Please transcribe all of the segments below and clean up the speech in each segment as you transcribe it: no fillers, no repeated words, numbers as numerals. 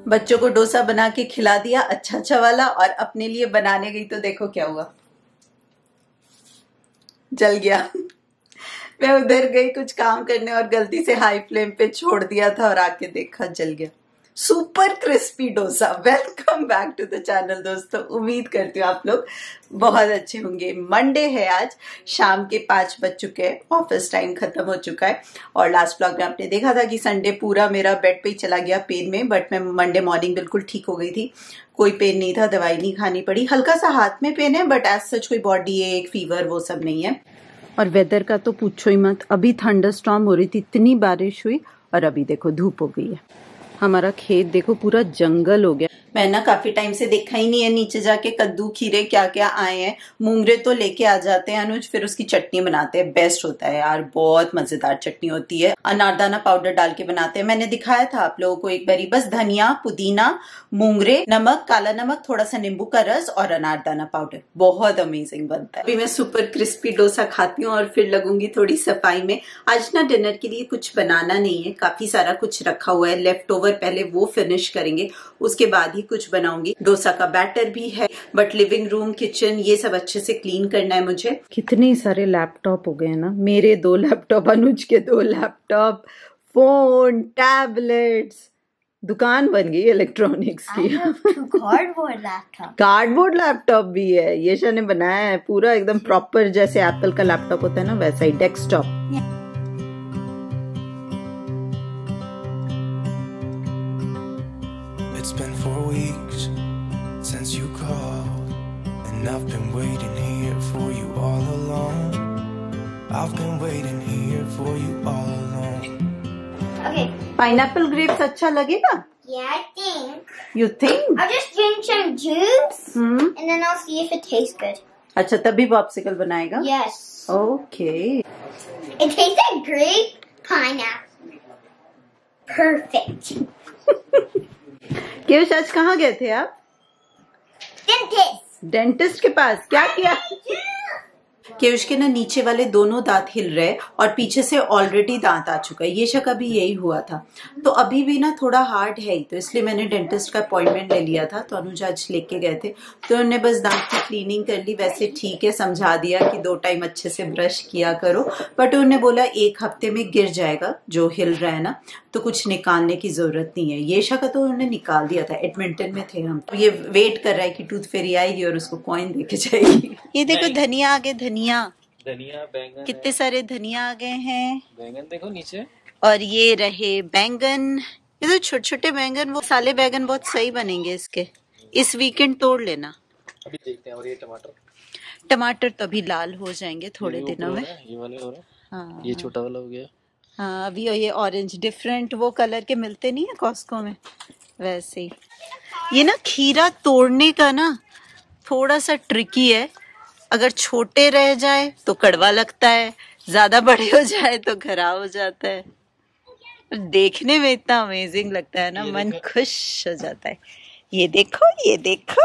बच्चों को डोसा बना के खिला दिया अच्छा अच्छा वाला, और अपने लिए बनाने गई तो देखो क्या हुआ, जल गया। मैं उधर गई कुछ काम करने और गलती से हाई फ्लेम पे छोड़ दिया था और आके देखा जल गया। Super crispy dosa. Welcome back to the channel दोस्तों। उम्मीद करती हूँ आप लोग बहुत अच्छे होंगे। मंडे है आज, शाम के 5 बज चुके हैं, ऑफिस टाइम खत्म हो चुका है। और लास्ट ब्लॉग में आपने देखा था कि संडे पूरा मेरा बेड पे ही चला गया पेन में, बट मैं मंडे मॉर्निंग बिल्कुल ठीक हो गई थी, कोई पेन नहीं था, दवाई नहीं खानी पड़ी। हल्का सा हाथ में पेन है बट एज सच कोई बॉडी एक फीवर वो सब नहीं है। और वेदर का तो पूछो ही मत, अभी थंडरस्टॉर्म हो रही थी, इतनी बारिश हुई और अभी देखो धूप हो गई है। हमारा खेत देखो पूरा जंगल हो गया। मैं ना काफी टाइम से देखा ही नहीं है नीचे जाके कद्दू खीरे क्या क्या आए हैं। मूंगरे तो लेके आ जाते हैं अनुज, फिर उसकी चटनी बनाते हैं, बेस्ट होता है यार, बहुत मजेदार चटनी होती है। अनारदाना पाउडर डाल के बनाते हैं, मैंने दिखाया था आप लोगों को एक बारी। बस धनिया, पुदीना, मूंगरे, नमक, काला नमक, थोड़ा सा नींबू का रस और अनारदाना पाउडर, बहुत अमेजिंग बनता है। अभी मैं सुपर क्रिस्पी डोसा खाती हूँ और फिर लगूंगी थोड़ी सफाई में। आज ना डिनर के लिए कुछ बनाना नहीं है, काफी सारा कुछ रखा हुआ है लेफ्ट ओवर, पहले वो फिनिश करेंगे, उसके बाद ही कुछ बनाऊंगी। डोसा का बैटर भी है, बट लिविंग रूम, किचन ये सब अच्छे से क्लीन करना है मुझे। कितने सारे लैपटॉप हो गए हैं ना, मेरे 2 लैपटॉप, अनुज के 2 लैपटॉप, फोन, टैबलेट्स, दुकान बन गई इलेक्ट्रॉनिक्स की। कार्डबोर्ड लैपटॉप भी है, येशा ने बनाया है पूरा एकदम प्रॉपर, जैसे एप्पल का लैपटॉप होता है ना वैसा ही, desktop. It's been 4 weeks since you called, and I've been waiting here for you all along. I've been waiting here for you all along. Okay. Pineapple grapes अच्छा लगेगा? Yeah, I think. You think? I'll just drink some juice, and then I'll see if it tastes good. अच्छा, तभी popsicle बनाएगा? Yes. Okay. It tastes like grape pineapple. Perfect. केवश आज कहाँ गए थे आप? Dentist. डेंटिस्ट के पास, क्या किया? केवश के ना नीचे वाले दोनों दांत हिल रहे और पीछे से ऑलरेडी दांत आ चुका है। येशा का भी यही हुआ था, तो अभी भी ना थोड़ा हार्ड है ही, तो इसलिए मैंने डेंटिस्ट का अपॉइंटमेंट ले लिया था। तो अनुज आज लेके गए थे, तो उन्होंने बस दांत की क्लीनिंग कर ली। वैसे ठीक है, समझा दिया कि 2 टाइम अच्छे से ब्रश किया करो, बट उन्होंने बोला 1 हफ्ते में गिर जाएगा जो हिल रहा है ना, तो कुछ निकालने की जरूरत नहीं है। येशा का तो उन्होंने निकाल दिया था, एडमिंटन में थे हम, तो ये वेट कर रहा है कि टूथ फेरी आएगी और उसको कॉइन देके जाएगी। ये देखो धनिया आ गए, धनिया, बैंगन, कितने सारे धनिया आ गए हैं। बैंगन देखो नीचे, और ये रहे बैंगन, ये तो छोटे छोटे बैंगन, वो साले बैंगन बहुत सही बनेंगे इसके। इस वीकेंड तोड़ लेना, अभी देखते हैं। और ये टमाटर, टमाटर तो अभी लाल हो जाएंगे थोड़े दिनों में। ये वाले हो रहे, हाँ, ये छोटा वाला हो गया। हाँ, अभी ये ऑरेंज डिफरेंट वो कलर के मिलते नहीं है कॉस्को में, वैसे ही। ये ना खीरा तोड़ने का ना थोड़ा सा ट्रिकी है, अगर छोटे रह जाए तो कड़वा लगता है, ज्यादा बड़े हो जाए तो खराब हो जाता है। देखने में इतना अमेजिंग लगता है ना, मन खुश हो जाता है। ये देखो, ये देखो।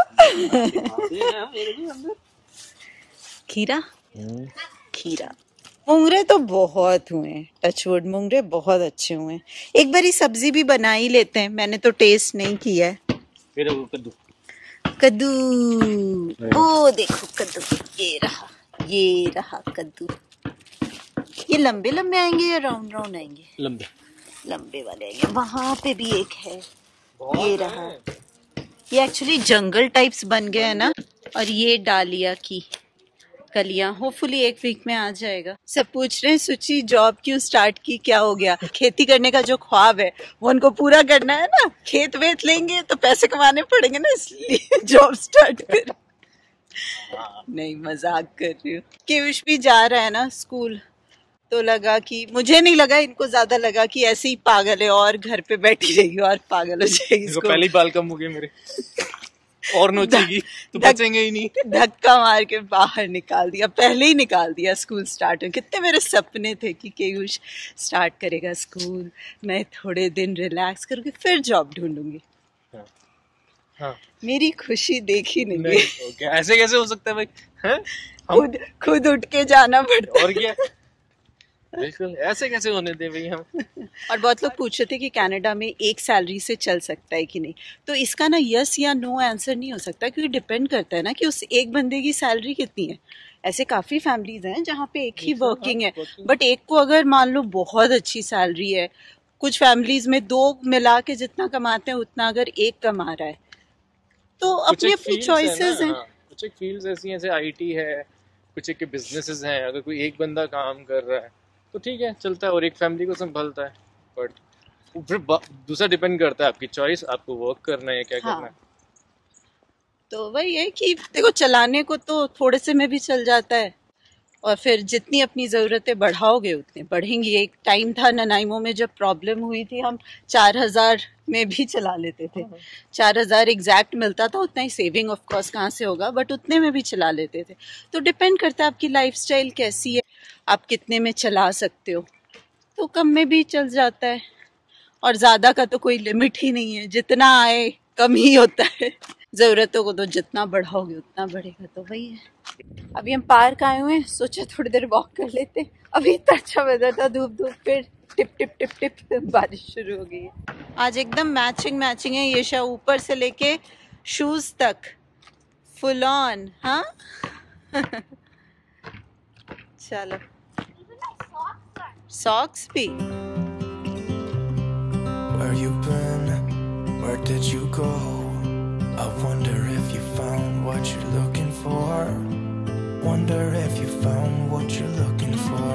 खीरा, खीरा। मूंगरे तो बहुत हुए हैं, टचवुड मूंगरे बहुत अच्छे हुए हैं। एक बारी सब्जी भी बना ही लेते हैं, मैंने तो टेस्ट नहीं किया है। फिर कद्दू, कद्दू, ओ देखो कद्दू, ये रहा कद्दू। ये लंबे लंबे आएंगे या राउंड राउंड आएंगे? लंबे, लंबे वाले आएंगे। वहां पे भी एक है, ये रहा। ये एक्चुअली जंगल टाइप्स बन गए हैं ना। और ये डालिया की कलियां, होपफुली 1 वीक में आ जाएगा। सब पूछ रहे हैं सुची जॉब क्यों स्टार्ट की, क्या हो गया? खेती करने का जो ख्वाब है वो उनको पूरा करना है ना, खेत वेत लेंगे तो पैसे कमाने पड़ेंगे ना, इसलिए जॉब स्टार्ट कर। नहीं, मजाक कर रही हूँ। केविश भी जा रहा है ना स्कूल, तो लगा कि, मुझे नहीं लगा, इनको ज्यादा लगा कि ऐसे ही पागल है और घर पे बैठी रहेगी और पागल हो जाएगी। इसको पहली बाल कम हो गए मेरे और नोचेगी तो बचेंगे ही नहीं। धक्का मार के बाहर निकाल दिया, पहले ही निकाल दिया स्कूल स्टार्ट हो। कितने मेरे सपने थे कि केयुष स्टार्ट करेगा स्कूल, मैं थोड़े दिन रिलैक्स करूंगी, फिर जॉब ढूंढूंगी। हाँ। मेरी खुशी देखी नहीं। ऐसे कैसे हो सकता है भाई? खुद उठ के जाना पड़ता। और क्या, बिल्कुल, ऐसे कैसे होने दें भाई हम। और बहुत लोग पूछ रहे थे कि कनाडा में एक सैलरी से चल सकता है कि नहीं, तो इसका ना यस या नो आंसर नहीं हो सकता, क्योंकि डिपेंड करता है ना कि उस एक बंदे की सैलरी कितनी है। ऐसे काफ़ी फैमिलीज हैं जहाँ पे एक ही वर्किंग है, बट एक को अगर मान लो बहुत अच्छी सैलरी है, कुछ फैमिलीज में दो मिला के जितना कमाते हैं उतना अगर एक कमा रहा है, तो अपनी अपनी चॉइसेस हैं। कुछ एक फील्ड्स ऐसी हैं, जैसे आईटी है, कुछ एक के बिजनेसेस हैं, अगर कोई एक बंदा काम कर रहा है तो ठीक है चलता है और एक फैमिली को संभालता है। बट फिर दूसरा डिपेंड करता है आपकी चॉइस, आपको वर्क करना है या क्या करना है। तो वही है कि देखो चलाने को तो थोड़े से में भी चल जाता है, और फिर जितनी अपनी ज़रूरतें बढ़ाओगे उतने बढ़ेंगी। एक टाइम था ननाइमो में जब प्रॉब्लम हुई थी, हम 4000 में भी चला लेते थे। 4000 एग्जैक्ट मिलता था, उतना ही सेविंग ऑफ कोर्स कहाँ से होगा, बट उतने में भी चला लेते थे। तो डिपेंड करता है आपकी लाइफस्टाइल कैसी है, आप कितने में चला सकते हो। तो कम में भी चल जाता है, और ज़्यादा का तो कोई लिमिट ही नहीं है, जितना आए कम ही होता है। ज़रूरतों को तो जितना बढ़ाओगे उतना बढ़ेगा। तो वही है। अभी हम पार्क आए हुए हैं, सोचा थोड़ी देर वॉक कर लेते। अभी इतना अच्छा वेदर था, धूप धूप, फिर टिप टिप टिप टिप बारिश शुरू हो गई है। आज एकदम मैचिंग मैचिंग है, ये शा ऊपर से लेके शूज तक फुल ऑन। हाँ चलो, सॉक्स भी। Where you been? Where did you go? I wonder if you found what you're looking for. Wonder if you found what you're looking for.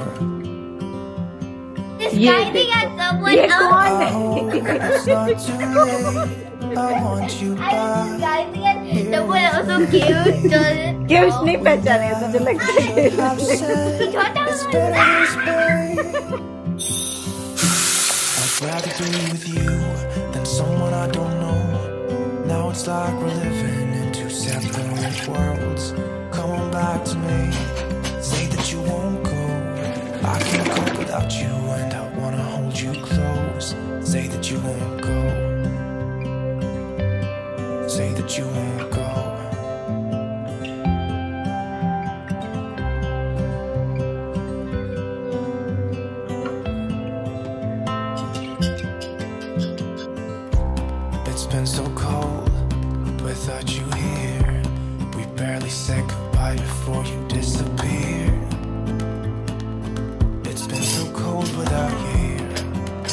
This guy भी someone else. I hope it's not too late. I want you back. Guy भी someone else so cute. क्यों नहीं पहचाने तुझे लगता है? It's better this way. I'd rather be with you than someone I don't know. Now it's like we're living in two separate worlds. Come on back to me. Say that you won't go. I can't cope without you and I wanna hold you close. Say that you won't go. Say that you won't go. It's been so cold without you here. We barely said goodbye before you disappeared. It's been so cold without you here.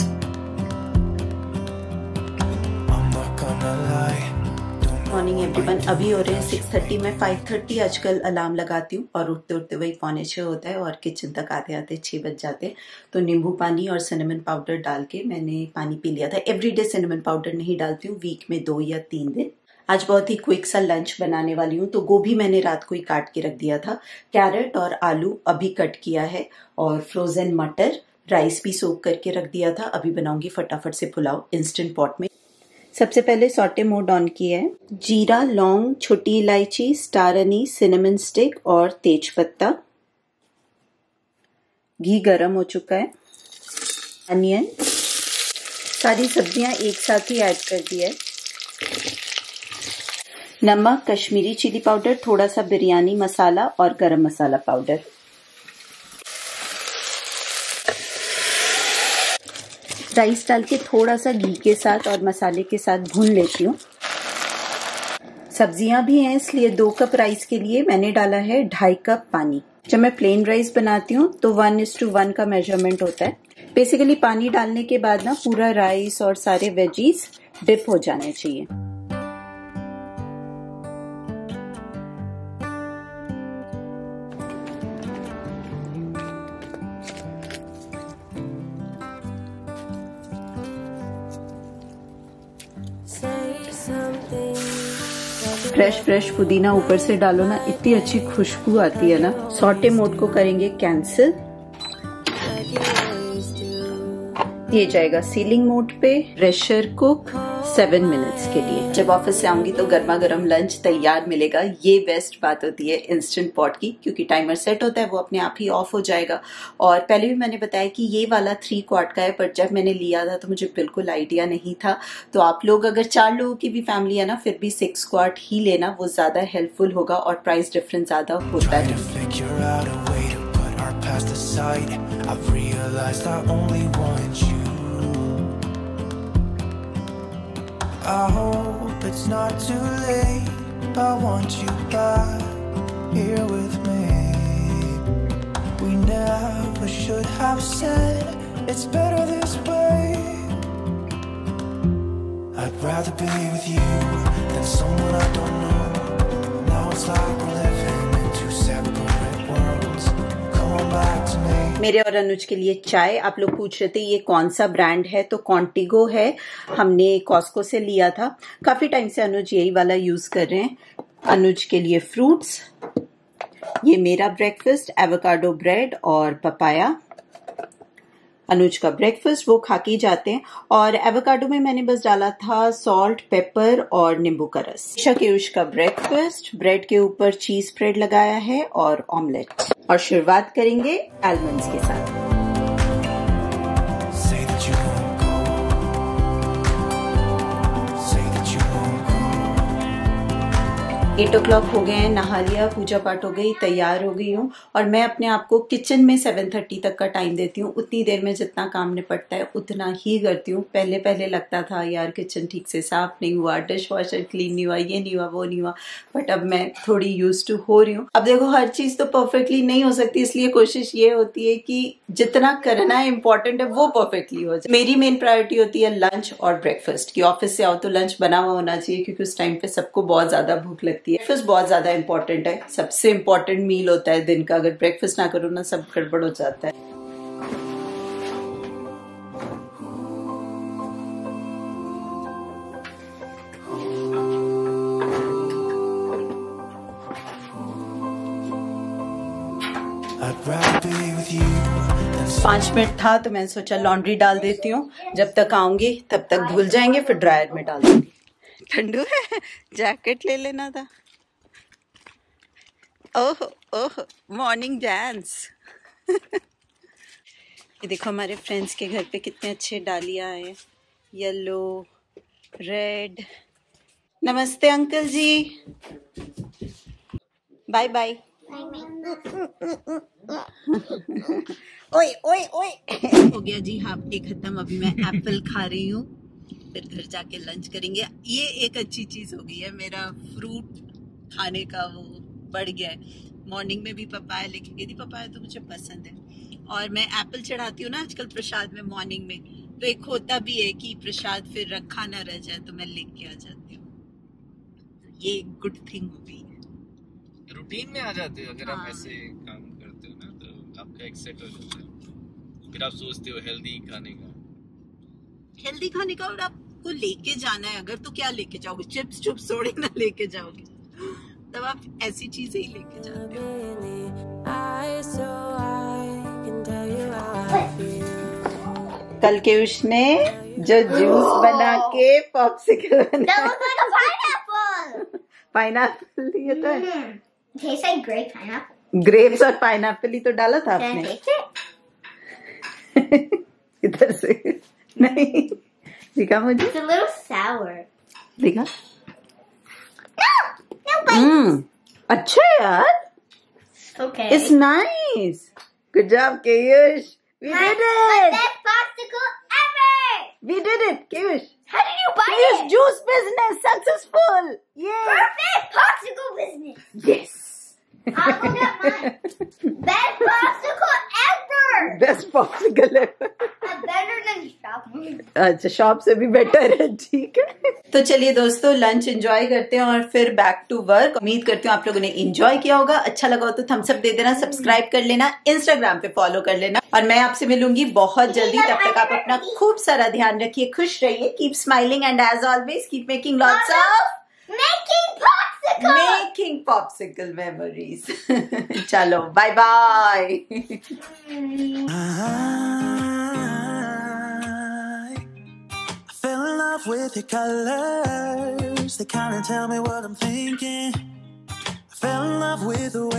I'm not gonna lie. Morning everyone, अभी हो रहे हैं 6:30। मैं 5:30 आजकल alarm लगाती हूँ और उठते उठते वही 5:45 होता है, और किचन तक आते आते 6 बज जाते हैं। तो नींबू पानी और सिनेमन पाउडर डाल के मैंने पानी पी लिया था। एवरीडे सिनेमन पाउडर नहीं डालती हूँ, वीक में 2 या 3 दिन। आज बहुत ही क्विक सा लंच बनाने वाली हूँ। तो गोभी मैंने रात को ही काट के रख दिया था, कैरेट और आलू अभी कट किया है, और फ्रोजन मटर, राइस भी सोक करके रख दिया था। अभी बनाऊंगी फटाफट से पुलाव इंस्टेंट पॉट में। सबसे पहले सॉटे मोड ऑन किया है। जीरा, लौंग, छोटी इलायची, स्टार अनीस, सिनेमन स्टिक और तेज पत्ता। घी गरम हो चुका है। अनियन, सारी सब्जियां एक साथ ही ऐड कर दिया है। नमक, कश्मीरी चिली पाउडर, थोड़ा सा बिरयानी मसाला और गरम मसाला पाउडर। राइस डाल के थोड़ा सा घी के साथ और मसाले के साथ भून लेती हूँ। सब्जियां भी हैं, इसलिए 2 कप राइस के लिए मैंने डाला है 2.5 कप पानी। जब मैं प्लेन राइस बनाती हूँ तो 1:1 का मेजरमेंट होता है। बेसिकली पानी डालने के बाद ना पूरा राइस और सारे वेजीज डिप हो जाने चाहिए। फ्रेश पुदीना ऊपर से डालो ना, इतनी अच्छी खुशबू आती है ना। सॉटे मोड को करेंगे कैंसिल। ये जाएगा सीलिंग मोड पे। प्रेशर कुक 7 मिनट्स के लिए। जब ऑफिस से आऊंगी तो गर्मा गर्म लंच तैयार मिलेगा। ये बेस्ट बात होती है इंस्टेंट पॉट की, क्योंकि टाइमर सेट होता है, वो अपने आप ही ऑफ हो जाएगा। और पहले भी मैंने बताया कि ये वाला 3 क्वार्ट का है, पर जब मैंने लिया था तो मुझे बिल्कुल आइडिया नहीं था। तो आप लोग अगर 4 लोगों की भी फैमिली है ना, फिर भी 6 क्वार्ट ही लेना, वो ज्यादा हेल्पफुल होगा और प्राइस डिफरेंस ज्यादा होता है। past the sight, I've realized I only want you. I hope it's not too late, I want you back here with me. We never should have said it's better this way. I'd rather be with you than someone I don't know. Now it's like we're living in two separate worlds. Come on back to me. मेरे और अनुज के लिए चाय। आप लोग पूछ रहे थे ये कौन सा ब्रांड है, तो कॉन्टिगो है। हमने कॉस्को से लिया था। काफी टाइम से अनुज यही वाला यूज कर रहे हैं। अनुज के लिए फ्रूट्स, ये मेरा ब्रेकफास्ट एवोकाडो ब्रेड और पपाया। अनुज का ब्रेकफास्ट वो खा के जाते हैं। और एवोकाडो में मैंने बस डाला था सॉल्ट, पेपर और नींबू का रस। शकेश का ब्रेकफास्ट, ब्रेड के ऊपर चीज स्प्रेड लगाया है और ऑमलेट। और शुरुआत करेंगे आलमंड्स के साथ। Say that you won't go. Say that you won't go. 8 o'clock हो गए हैं, नहा लिया, पूजा पाठ हो गई, तैयार हो गई हूँ। और मैं अपने आप को किचन में 7:30 तक का टाइम देती हूँ। उतनी देर में जितना काम निपटता है उतना ही करती हूँ। पहले लगता था यार किचन ठीक से साफ नहीं हुआ, डिश वॉशर क्लीन नहीं हुआ, ये नहीं हुआ, वो नहीं हुआ। बट अब मैं थोड़ी यूज टू हो रही हूँ। अब देखो हर चीज तो परफेक्टली नहीं हो सकती, इसलिए कोशिश ये होती है कि जितना करना है इम्पोर्टेंट है वो परफेक्टली हो जाए। मेरी मेन प्रायोरिटी होती है लंच और ब्रेकफास्ट की। ऑफिस से आओ तो लंच बना हुआ होना चाहिए, क्योंकि उस टाइम पे सबको बहुत ज्यादा भूख लगती है। ब्रेकफास्ट बहुत ज्यादा इंपॉर्टेंट है, सबसे इंपॉर्टेंट मील होता है दिन का। अगर ब्रेकफास्ट ना करो ना, सब गड़बड़ हो जाता है। I'd rather be with you than 5 minute था तो मैंने सोचा लॉन्ड्री डाल देती हूँ। जब तक आऊंगी तब तक धुल जाएंगे, फिर ड्रायर में डाल दूंगी। ठंडू है, जैकेट ले लेना था। Oh oh, morning dance. ये देखो हमारे फ्रेंड्स के घर पे कितने अच्छे डालिया आए, येलो, रेड। नमस्ते अंकल जी, बाय बाय। ओए ओए ओए। हो गया जी हाफ डे खत्म। अभी मैं एप्पल खा रही हूँ, फिर घर जाके लंच करेंगे। ये एक अच्छी चीज हो गई है, मेरा फ्रूट खाने का वो बढ़ गया है। मॉर्निंग में भी पपाया लेके गई थी, पपाया तो मुझे पसंद है। और मैं एप्पल चढ़ाती हूँ ना आजकल प्रसाद में मॉर्निंग में, तो एक होता भी है कि प्रसाद फिर रखा ना रह जाए, तो मैं लेके आ जाती हूँ। ये गुड थिंग हो गई है। रूटीन में आ जाते हो अगर आप ऐसे काम करते हो ना, तो आपका एक सेट हो जाता है। फिर आप सोचते हो हेल्दी खाने का, और आपको लेके जाना है अगर, तो क्या लेके जाओगे? चिप्स चुप्स थोड़ी ना लेके जाओगे, तब आप ऐसी चीजें ही लेके जाते हो। कल के उसने जो जूस बना के पॉप्सिकल बनाया, पाइनएप्पल ये तो है। Tastes like grape pineapple. Grapes और पाइनएप्पल ही तो डाला था Can I आपने। taste it? इधर से नहीं दिखा मुझे, It's a little sour. दिखा। No bites. अच्छा यार, Okay. It's nice, good job Keyush, we My did it, best popsicle ever. We did it Keyush. How did you buy Keyush it? Juice business successful, ये Perfect popsicle business. Yes, I'll go get mine. Best popsicle ever. Best popsicle है। Better than shop. अच्छा, shop से भी better है, ठीक है। तो चलिए दोस्तों, लंच एंजॉय करते हैं और फिर बैक टू वर्क। उम्मीद करती हूँ आप लोगों ने एंजॉय किया होगा। अच्छा लगा हो तो थम्स अप दे देना, सब्सक्राइब कर लेना, इंस्टाग्राम पे फॉलो कर लेना। और मैं आपसे मिलूंगी बहुत जल्दी। तब तक आप अपना खूब सारा ध्यान रखिए, खुश रहिए, keep smiling and as always keep making lots of making popsicle memories. चलो bye bye. I fell in love with your colors. They kind of tell me what I'm thinking. I fell in love with the way